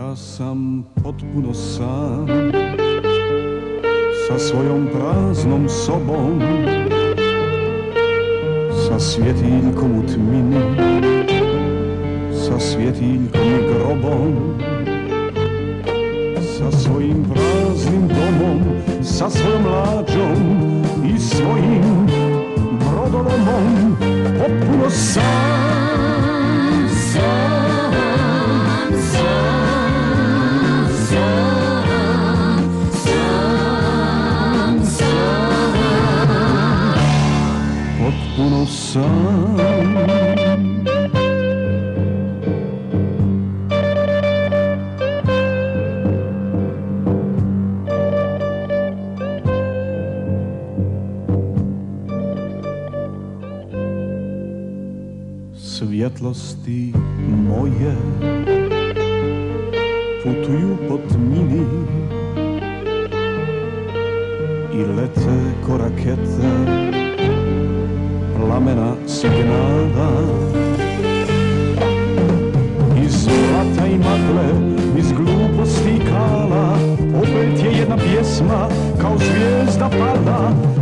Ja sam potpuno sam, sa svojom praznom sobom, sa svjetiljkom u tmini, sa svjetiljkom i grobom, sa svojim praznim domom, sa svojom lađom i svojim brodolomom, potpuno sam, sam, sam, sam, sam, sam, potpuno sam. Svjetlosti moje putuju po tmini i lete ko rakete plamena signala. Iz blata i magle, iz gluposti i kala, opet je jedna pjesma kao zvijezda pada.